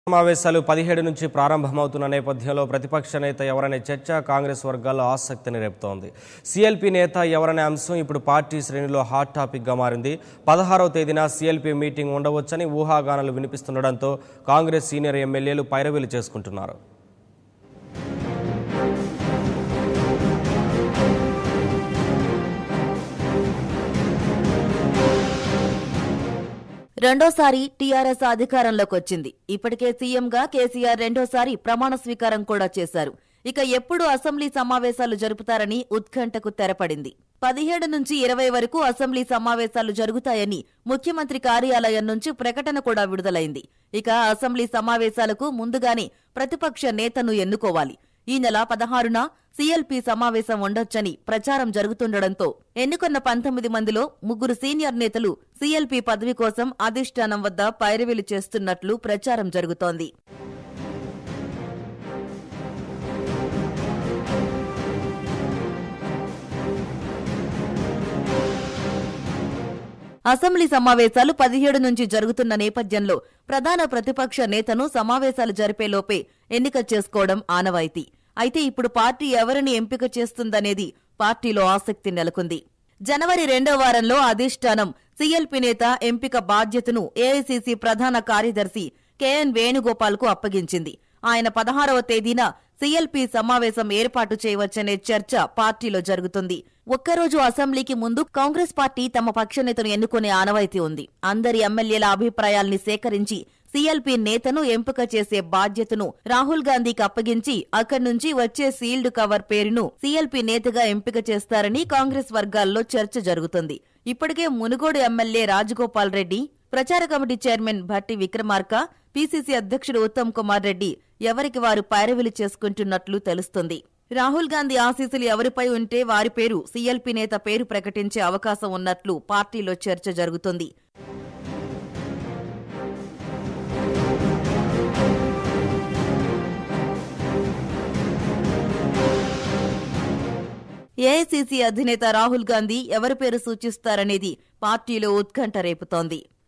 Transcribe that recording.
సమావేశాలు 17 నుంచి ప్రారంభమవుతున్న నేపథ్యంలో ప్రతిపక్ష నేత ఎవరనే చర్చ కాంగ్రెస్ వర్గాల్లో ఆసక్తిని రేపుతోంది. సీఎల్పీ నేత ఎవరనే అంశం ఇప్పుడు పార్టీ శ్రేణిలో హాట్ టాపిక్ గా మారింది. 16వ తేదీన సీఎల్పీ మీటింగ్ ఉండవచ్చని ఊహాగానాలు వినిపిస్తుండటంతో కాంగ్రెస్ సీనియర్ ఎమ్మెల్యేలు పైరవీలు చేసుకుంటున్నారు. రెండోసారి టీఆర్ఎస్ అధికారంలోకి వచ్చింది. ఇప్పటికే సీఎంగా కేసీఆర్ రెండోసారి ప్రమాణ స్వీకారం కూడా చేశారు. ఇక ఎప్పుడు అసెంబ్లీ సమావేశాలు జరుపుతారని ఉత్కంఠకు తెరపడింది. 17 నుంచి 20 వరకు అసెంబ్లీ సమావేశాలు జరుగుతాయని ముఖ్యమంత్రి కార్యాలయం నుంచి ప్రకటన కూడా విడుదలైంది. ఇక అసెంబ్లీ సమావేశాలకు ముందుగానే ప్రతిపక్ష నేతను ఎన్నుకోవాలి. ఈ నెల 16న సీఎల్పీ సమావేశం ఉండొచ్చని ప్రచారం జరుగుతుండటంతో ఎన్నుకున్న 19 మందిలో 3 సీనియర్ నేతలు సీఎల్పీ పదవి కోసం అధిష్టానం వద్ద పైరవీలు చేస్తున్నట్లు ప్రచారం జరుగుతోంది. అసెంబ్లీ సమావేశాలు 17 నుంచి జరుగుతున్న నేపథ్యంలో ప్రధాన ప్రతిపక్ష నేతను సమావేశాలు జరిపేలోపే ఎన్నిక చేసుకోవడం ఆనవాయితీ. అయితే ఇప్పుడు పార్టీ ఎవరిని ఎంపిక చేస్తుందనేది పార్టీలో ఆసక్తి నెలకొంది. జనవరి 2వ వారంలో అధిష్టానం సీఎల్పీ నేత ఎంపిక బాధ్యతను ఏఐసీసీ ప్రధాన కార్యదర్శి కేఎన్ వేణుగోపాల్కు అప్పగించింది. ఆయన 16వ తేదీన సీఎల్పీ సమావేశం ఏర్పాటు చేయవచ్చనే చర్చ పార్టీలో జరుగుతుంది. ఒక్కరోజు అసెంబ్లీకి ముందు కాంగ్రెస్ పార్టీ తమ పక్షనేతను ఎన్నుకునే ఆనవాయితీ ఉంది. అందరి ఎమ్మెల్యేల అభిప్రాయాల్ని సేకరించి సీఎల్పీ నేతను ఎంపిక చేసే బాధ్యతను రాహుల్ గాంధీకి అప్పగించి అక్కడి నుంచి వచ్చే సీల్డ్ కవర్ పేరును సీఎల్పీ నేతగా ఎంపిక చేస్తారని కాంగ్రెస్ వర్గాల్లో చర్చ జరుగుతుంది. ఇప్పటికే మునుగోడు ఎమ్మెల్యే రాజగోపాల్ రెడ్డి, ప్రచార committee chairman Bhatti Vikramarka, PCC అధ్యక్షుడు ఉత్తమ్ కుమార్ రెడ్డి ఎవరికి వారు పైరవీలు చేసుకుంటున్నట్లు తెలుస్తుంది. రాహుల్ గాంధీ ఆశీస్సులు ఎవరిపై ఉంటే వారి పేరు సీఎల్పీ నేత పేరు ప్రకటించే అవకాశం ఉన్నట్లు పార్టీలో చర్చ జరుగుతుంది. ఏఐసీసీ అధినేత రాహుల్ గాంధీ ఎవరి పేరు సూచిస్తారనేది పార్టీలో ఉత్కంఠ రేపుతోంది.